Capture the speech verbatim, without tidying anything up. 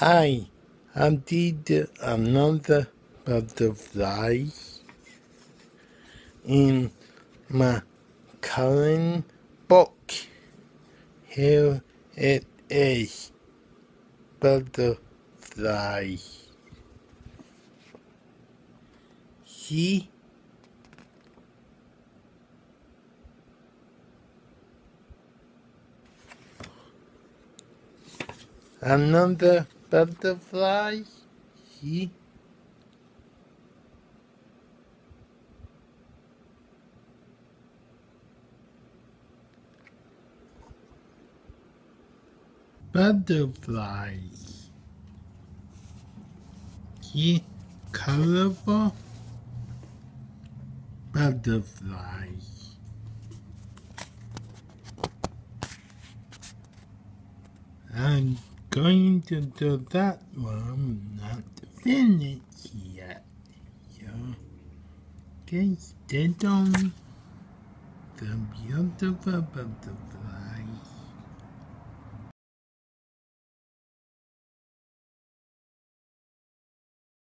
Hi, I did another butterfly in my current book. Here it is, butterfly. See? Another butterfly. See? Butterflies. See? Colorful butterflies. I'm going to do that one, not finished yet. So, just sit on the beautiful butterfly.